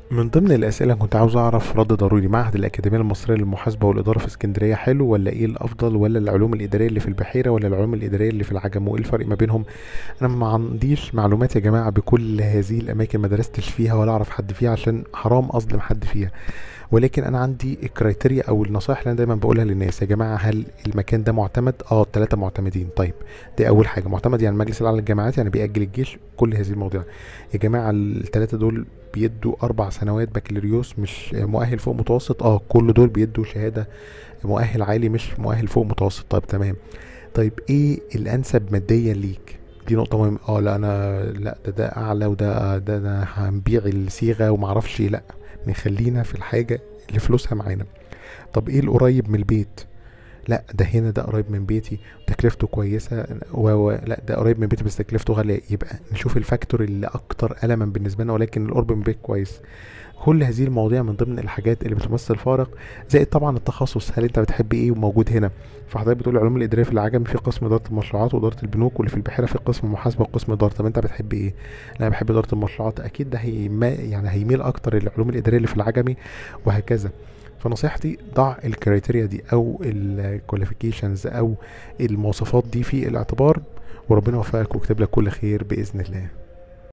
من ضمن الأسئلة كنت عاوز أعرف رد ضروري، معهد الأكاديمية المصرية للمحاسبة والإدارة في اسكندرية حلو ولا إيه الأفضل، ولا العلوم الإدارية اللي في البحيرة، ولا العلوم الإدارية اللي في العجم، وإيه الفرق ما بينهم؟ أنا ما عنديش معلومات يا جماعة بكل هذه الأماكن، ما درستش فيها ولا أعرف حد فيها عشان حرام أظلم حد فيها. ولكن أنا عندي الكرايتيريا أو النصائح اللي أنا دايما بقولها للناس: يا جماعة هل المكان ده معتمد؟ التلاتة معتمدين. طيب، دي أول حاجة. معتمد يعني المجلس الأعلى للجامعات، يعني بيأجل الجيش، كل هذه المواضيع. يا جماعة التلاتة دول بيدوا 4 سنوات بكالوريوس مش مؤهل فوق متوسط، كل دول بيدوا شهادة مؤهل عالي مش مؤهل فوق متوسط. طيب تمام. طيب ايه الانسب ماديا ليك؟ دي نقطة مهمة. لا انا، لا ده اعلى، ده انا هنبيع الصيغة ومعرفش، لا نخلينا في الحاجة اللي فلوسها معانا. طب ايه القريب من البيت؟ لا ده هنا، ده قريب من بيتي تكلفته كويسة، لا ده قريب من بيتي بس تكلفته غالية، يبقى نشوف الفاكتور اللي اكتر ألما بالنسبة لنا ولكن القرب من بيت كويس. كل هذه المواضيع من ضمن الحاجات اللي بتمثل فارق. زائد طبعا التخصص، هل انت بتحب ايه وموجود هنا؟ فحضرتك بتقول العلوم الاداريه في العجم في قسم اداره المشروعات واداره البنوك، واللي في البحيره في قسم محاسبه وقسم اداره. طب انت بتحب ايه؟ لا انا بحب اداره المشروعات. اكيد ده يعني هيميل اكتر للعلوم الاداريه اللي في العجمي، وهكذا. فنصيحتي: ضع الكريتيريا دي او الكواليفيكيشنز او المواصفات دي في الاعتبار، وربنا يوفقك ويكتب لك كل خير باذن الله.